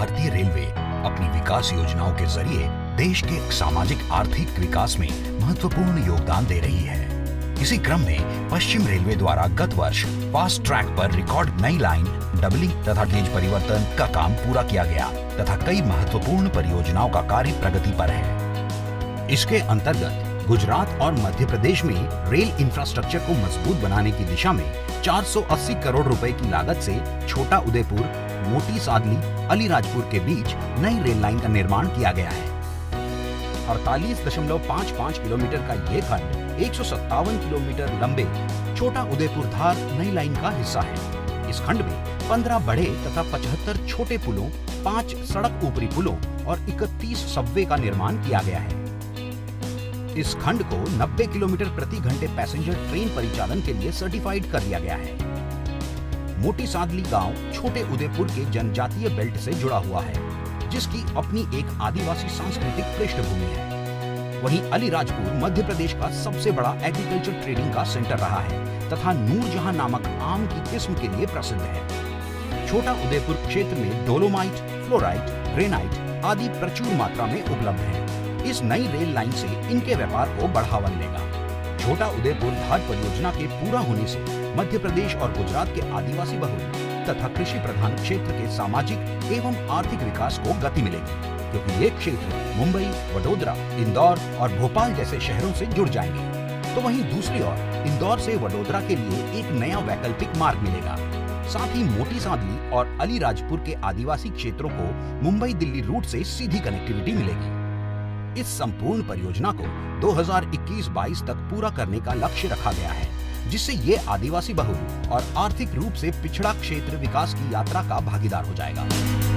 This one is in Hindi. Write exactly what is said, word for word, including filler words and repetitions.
भारतीय रेलवे अपनी विकास योजनाओं के जरिए देश के सामाजिक आर्थिक विकास में महत्वपूर्ण योगदान दे रही है। इसी क्रम में पश्चिम रेलवे द्वारा गत वर्ष फास्ट ट्रैक पर रिकॉर्ड नई लाइन, डबलिंग तथा गेज परिवर्तन का काम पूरा किया गया तथा कई महत्वपूर्ण परियोजनाओं का कार्य प्रगति पर है। इसके अंतर्गत गुजरात और मध्य प्रदेश में रेल इंफ्रास्ट्रक्चर को मजबूत बनाने की दिशा में चार सौ अस्सी करोड़ रुपए की लागत से छोटा उदयपुर, मोटी सादली, अलीराजपुर के बीच नई रेल लाइन का निर्माण किया गया है। अड़तालीस दशमलव पाँच पाँच किलोमीटर का ये खंड एक सौ सत्तावन किलोमीटर लंबे छोटा उदयपुर धार नई लाइन का हिस्सा है। इस खंड में पंद्रह बड़े तथा पचहत्तर छोटे पुलों, पाँच सड़क ऊपरी पुलों और इकतीस सबवे का निर्माण किया गया है। इस खंड को नब्बे किलोमीटर प्रति घंटे पैसेंजर ट्रेन परिचालन के लिए सर्टिफाइड कर दिया गया है। मोटी सादली गांव छोटे उदयपुर के जनजातीय बेल्ट से जुड़ा हुआ है, जिसकी अपनी एक आदिवासी सांस्कृतिक पृष्ठभूमि है। वहीं अलीराजपुर मध्य प्रदेश का सबसे बड़ा एग्रीकल्चर ट्रेडिंग का सेंटर रहा है तथा नूरजहां नामक आम की किस्म के लिए प्रसिद्ध है। छोटा उदयपुर क्षेत्र में डोलोमाइट, फ्लोराइट, ग्रेनाइट आदि प्रचुर मात्रा में उपलब्ध है। इस नई रेल लाइन से इनके व्यापार को बढ़ावा मिलेगा। छोटा उदयपुर धार परियोजना के पूरा होने से मध्य प्रदेश और गुजरात के आदिवासी बहुल तथा कृषि प्रधान क्षेत्र के सामाजिक एवं आर्थिक विकास को गति मिलेगी, क्योंकि ये क्षेत्र मुंबई, वडोदरा, इंदौर और भोपाल जैसे शहरों से जुड़ जाएंगे। तो वहीं दूसरी ओर इंदौर से वडोदरा के लिए एक नया वैकल्पिक मार्ग मिलेगा। साथ ही मोटी सादली और अलीराजपुर के आदिवासी क्षेत्रों को मुंबई दिल्ली रूट से सीधी कनेक्टिविटी मिलेगी। इस संपूर्ण परियोजना को दो हज़ार इक्कीस बाईस तक पूरा करने का लक्ष्य रखा गया है, जिससे ये आदिवासी बहुल और आर्थिक रूप से पिछड़ा क्षेत्र विकास की यात्रा का भागीदार हो जाएगा।